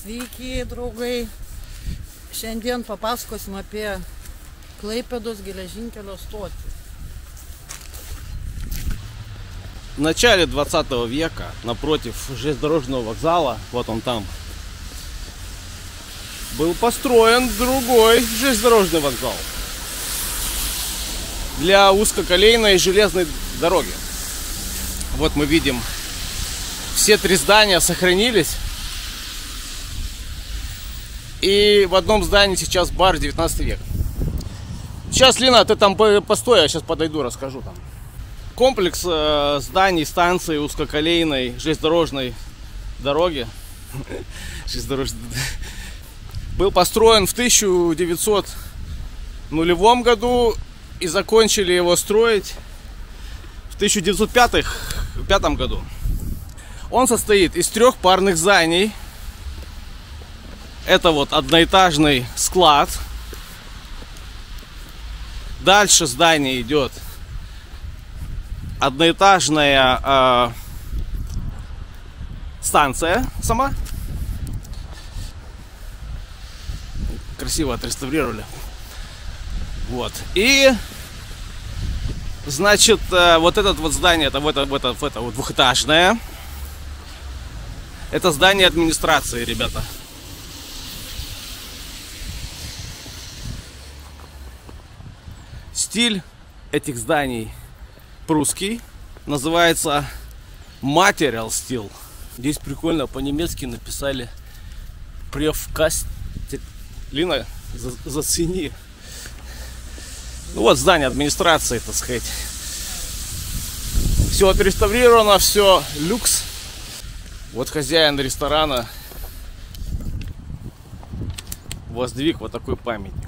Sveiki, draugai. Šiandien papasakosim apie Klaipėdos geležinkelio stotį. В начале 20 века напротив железнодорожного вокзала, вот он там, был построен другой железнодорожный вокзал для узкоколейной железной дороги. Вот мы видим, все три здания сохранились. И в одном здании сейчас бар 19 век. Сейчас, Лина, ты там постой, я сейчас подойду, расскажу там. Комплекс зданий, станции узкоколейной железнодорожной дороги был построен в 1900 году и закончили его строить в 1905 году. Он состоит из трех парных зданий. Это вот одноэтажный склад. Дальше здание идет одноэтажная станция сама. Красиво отреставрировали. Вот. И значит, вот это вот здание, это вот двухэтажное. Это здание администрации, ребята. Стиль этих зданий прусский, называется Material Style. Здесь прикольно по-немецки написали Превкаст. Лина, зацени. Ну вот здание администрации, так сказать. Все отреставрировано, все люкс. Вот хозяин ресторана воздвиг вот такой памятник.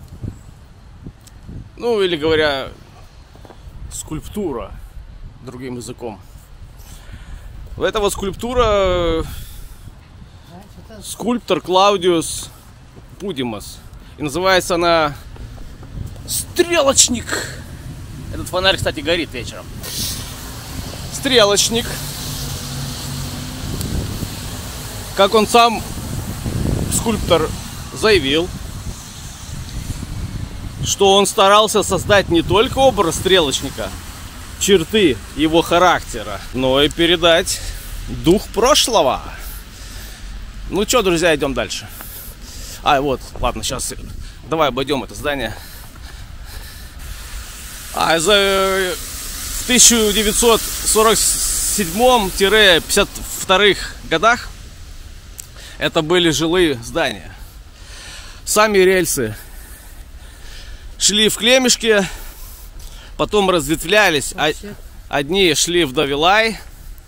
Ну, или говоря, скульптура, другим языком. Это вот скульптура скульптор Клаудиус Пудимас. И называется она Стрелочник. Этот фонарь, кстати, горит вечером. Стрелочник. Как он сам, скульптор, заявил, что он старался создать не только образ стрелочника, черты его характера, но и передать дух прошлого. Ну что, друзья, идем дальше. Вот, ладно, сейчас давай обойдем это здание. В 1947-52 годах это были жилые здания. Сами рельсы шли в Клемешке, потом разветвлялись. Одни шли в Давилай,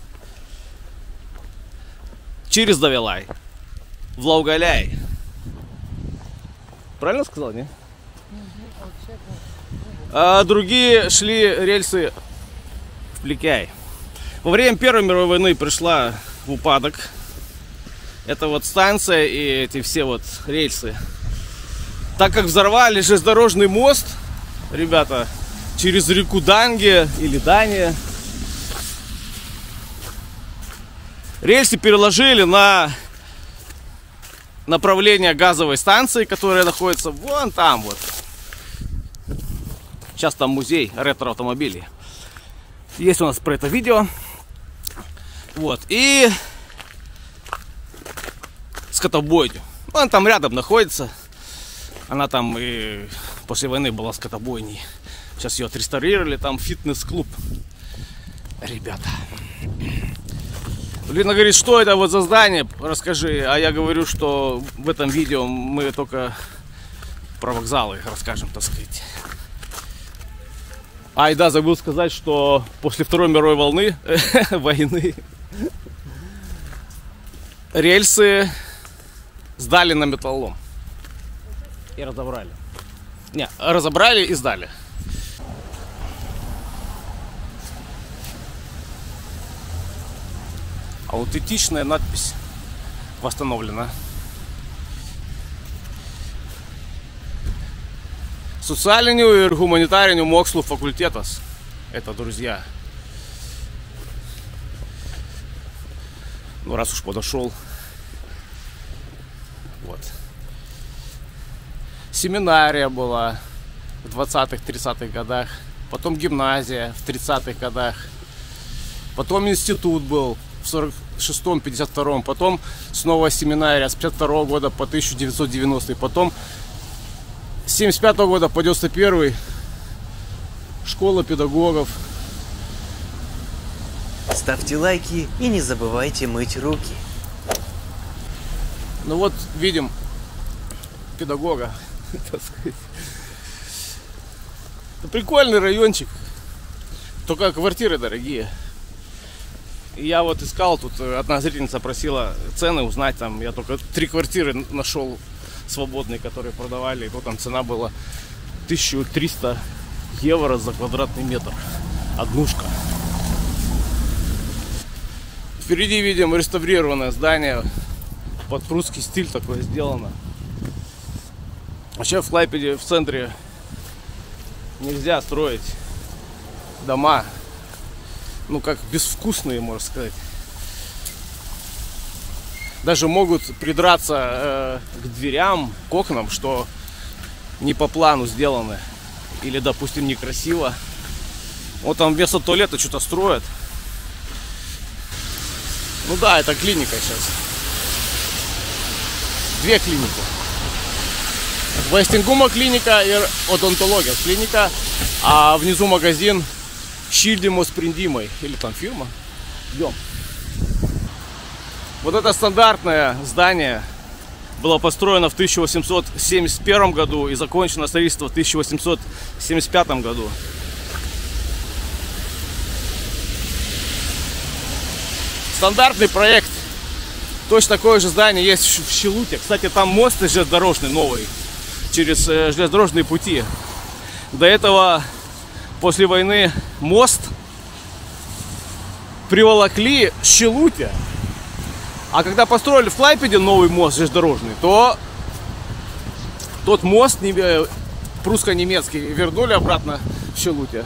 через Давилай, в Лаугаляй. Правильно сказал, не? А другие шли рельсы в Плекяй. Во время Первой мировой войны пришла в упадок эта вот станция и эти все вот рельсы. Так как взорвали железнодорожный мост, ребята, через реку Данге или Дания, рельсы переложили на направление газовой станции, которая находится вон там вот. Сейчас там музей ретро-автомобилей. Есть у нас про это видео. Вот. И скотобойню. Он там рядом находится. Она там и после войны была скотобойней. Сейчас ее отреставрировали. Там фитнес-клуб. Ребята. Лина говорит, что это вот за здание? Расскажи. А я говорю, что в этом видео мы только про вокзалы расскажем, так сказать. И да, забыл сказать, что после Второй мировой войны рельсы сдали на металлолом. И разобрали. Не, разобрали и сдали. Аутентичная надпись восстановлена. Социальному и гуманитарному мокслу факультетас. Это, друзья. Ну, раз уж подошел. Семинария была в 20-30-х годах. Потом гимназия в 30-х годах. Потом институт был в 46-м, 52-м. Потом снова семинария с 52-го года по 1990-й. Потом с 75-го года по 91-й школа педагогов. Ставьте лайки и не забывайте мыть руки. Ну вот видим педагога. Прикольный райончик. Только квартиры дорогие. И я вот искал, тут одна зрительница просила цены узнать, там я только 3 квартиры нашел свободные, которые продавали, и то там цена была 1300 евро за квадратный метр. Однушка. Впереди видим реставрированное здание, под прусский стиль такое сделано. Вообще в Клайпеде, в центре, нельзя строить дома, ну как безвкусные, можно сказать. Даже могут придраться к дверям, к окнам, что не по плану сделаны. Или, допустим, некрасиво. Вот там вместо туалета что-то строят. Ну да, это клиника сейчас. 2 клиники. Вестингума клиника и Одонтология клиника. А внизу магазин Шильдимо с Приндимой. Или там фирма. Идем. Вот это стандартное здание было построено в 1871 году и закончено строительство в 1875 году. Стандартный проект. Точно такое же здание есть в Шилуте. Кстати, там мост железнодорожный новый через железнодорожные пути. До этого, после войны, мост приволокли в Шилуте. А когда построили в Клайпеде новый мост железнодорожный, то тот мост прусско-немецкий вернули обратно в Шилуте.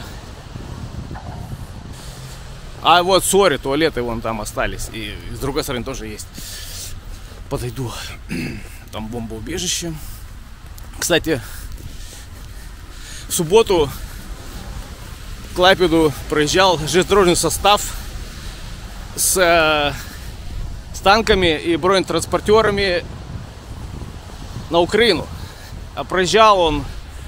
А вот, сори, туалеты вон там остались. И с другой стороны тоже есть. Подойду. Там бомбоубежище. Кстати, в субботу в Клайпеду проезжал железнодорожный состав с танками и бронетранспортерами на Украину. А проезжал он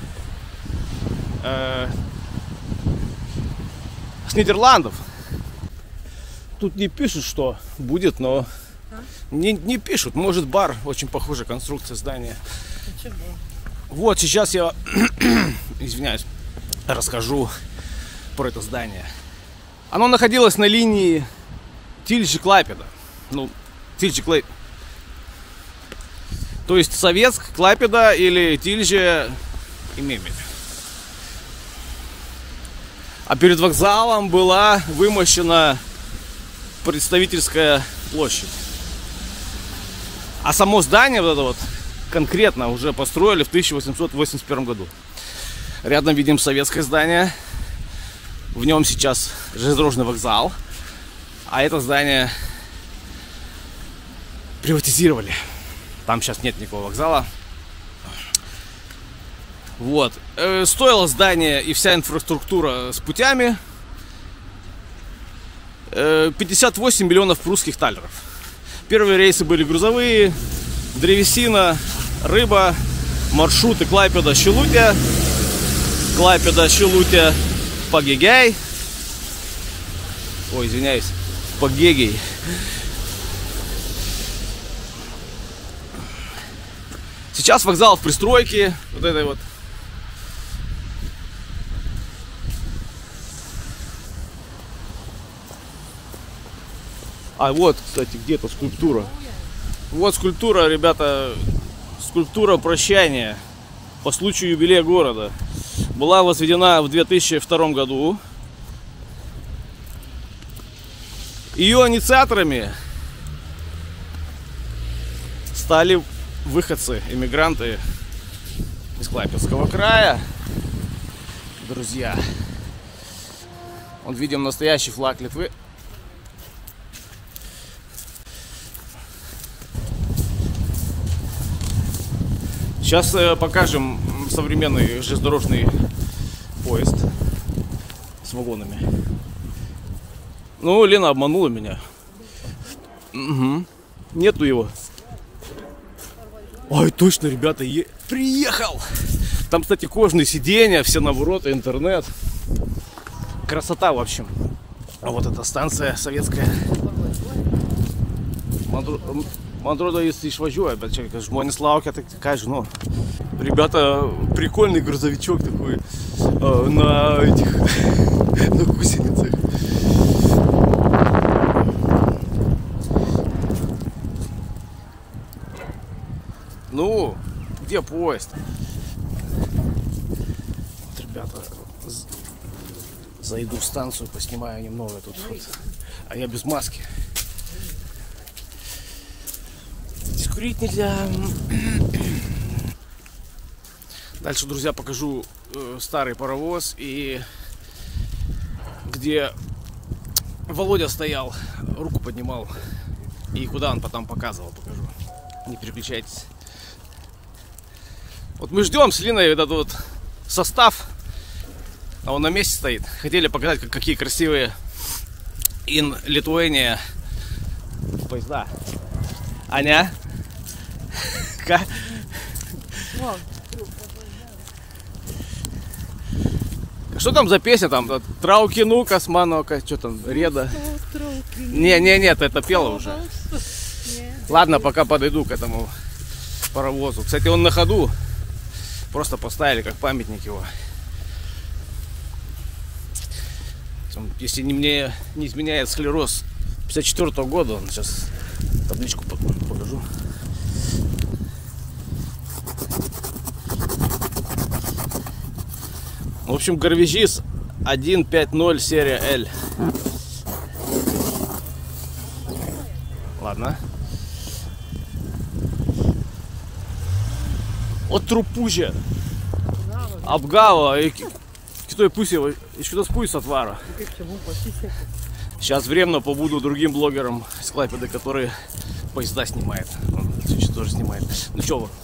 с Нидерландов. Тут не пишут, что будет, но не пишут. Может, бар. Очень похожая конструкция здания. Вот сейчас я, извиняюсь, расскажу про это здание. Оно находилось на линии Тильже-Клайпеда. Ну, Тильже-Клайпеда. То есть Советск, Клайпеда или Тильже и Мемель. А перед вокзалом была вымощена представительская площадь. А само здание вот это вот конкретно уже построили в 1881 году. Рядом видим советское здание. В нем сейчас железнодорожный вокзал. А это здание приватизировали. Там сейчас нет никакого вокзала. Вот. Стоило здание и вся инфраструктура с путями 58 миллионов прусских талеров. Первые рейсы были грузовые, древесина, рыба, маршруты Клайпеда-Шилутя, Клайпеда-Шилутя, Пагегей. Ой, извиняюсь, Пагегей. Сейчас вокзал в пристройке, вот этой вот. А вот, кстати, где-то скульптура. Вот скульптура, ребята, скульптура прощания по случаю юбилея города. Была возведена в 2002 году. Ее инициаторами стали выходцы, эмигранты из Клайпедского края. Друзья, вот видим настоящий флаг Литвы. Сейчас покажем современный железнодорожный поезд с вагонами. Ну, Лена обманула меня. Угу. Нету его. Ой, точно, ребята, приехал! Там, кстати, кожаные сиденья, все навороты, интернет. Красота, в общем. А вот эта станция советская. Man atrodo, jis išvažiuoja, bet čia žmonės laukia, tai ką žinau. Ребята, прикольный грузовичок такой на этих, на гусеницах. Ну, где поезд? Вот, ребята, зайду в станцию, поснимаю немного тут. Вот. А я без маски. Здесь курить нельзя. Дальше, друзья, покажу старый паровоз, и где Володя стоял, руку поднимал, и куда он потом показывал, покажу. Не переключайтесь. Вот мы ждем с Линой этот вот состав, а он на месте стоит. Хотели показать, какие красивые in Lithuania поезда. Аня? Что там за песня там? Траукинука, Сманока, что там, Реда? Нет, это пела уже. Ладно, пока подойду к этому паровозу. Кстати, он на ходу. Просто поставили как памятник его. Если мне не изменяет склероз 54-го года, он сейчас табличку покажу. В общем, Гарвежис 150 серия L. Ладно. От трупужа. Обгава. Китой пуси. Еще раз пусть отвара. Сейчас временно побуду другим блогером с Клайпеды, который поезда снимает. Он тоже снимает. Ну что вы?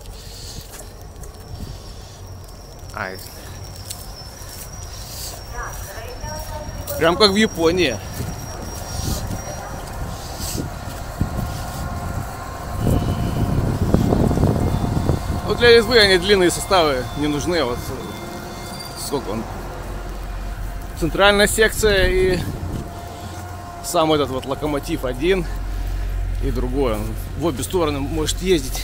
Ай. Прям как в Японии. Вот для СБ они длинные составы не нужны. Вот сколько он? Центральная секция и сам этот вот локомотив один и другой. Он в обе стороны может ездить.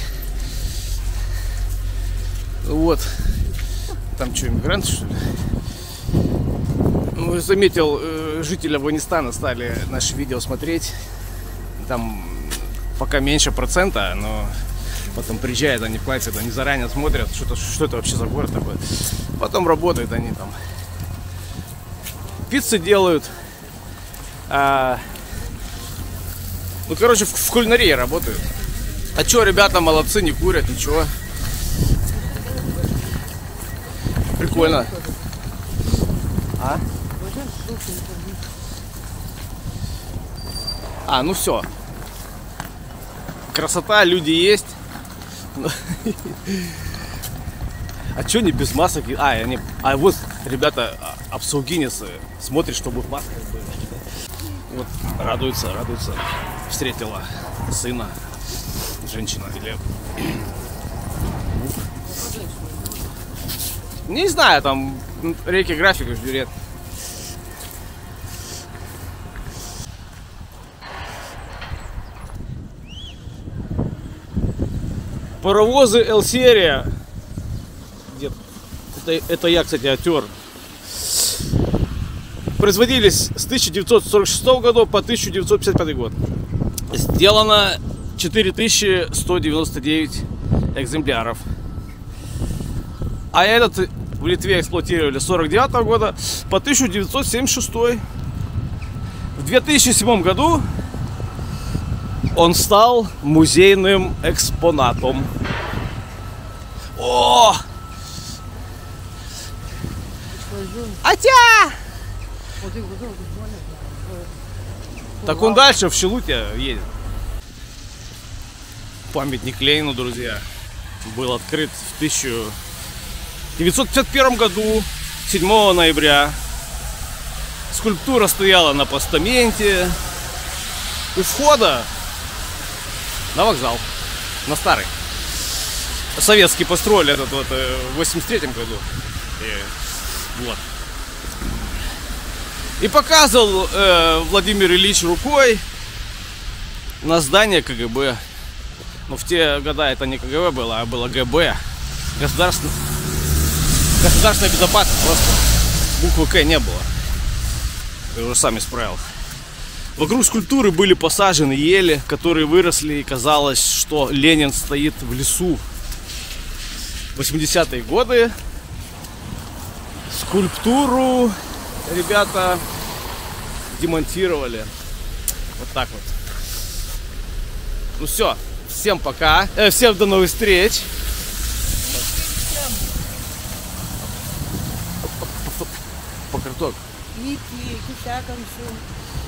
Вот. Там что, иммигранты, что ли? Ну, заметил, жители Афганистана стали наши видео смотреть. Там пока меньше процента, но потом приезжают, они платят, они заранее смотрят, что это вообще за город такой. Потом работают они там. Пиццы делают. Ну, короче, в кулинарии работают. А чё, ребята молодцы, не курят, ничего. Прикольно. Ну все. Красота, люди есть. А чё не без масок? Вот, ребята, абсолгинесы смотрят, чтобы в масках были. Вот, радуется. Встретила сына. Женщина или... Не знаю, там реки графика ждет. Паровозы L-серия. Это я, кстати, оттер. Производились с 1946 года по 1955 год. Сделано 4199 экземпляров. А этот в Литве эксплуатировали с 1949 года по 1976. В 2007 году он стал музейным экспонатом. О! Атя! Так он дальше в Шилуте едет. Памятник Ленину, друзья. был открыт в 1951 году, 7 ноября. Скульптура стояла на постаменте у входа на вокзал, на старый. Советские построили этот вот в 83 году. Вот. И показывал Владимир Ильич рукой на здание КГБ. Но в те года это не КГБ было, а было ГБ. Государственная безопасность, просто буквы К не было. Я уже сам исправил. Вокруг скульптуры были посажены ели, которые выросли, и казалось, что Ленин стоит в лесу. В 80-е годы скульптуру ребята демонтировали. Вот так вот. Ну все, всем пока. Всем до новых встреч. По карток. Iki, iki sekančių.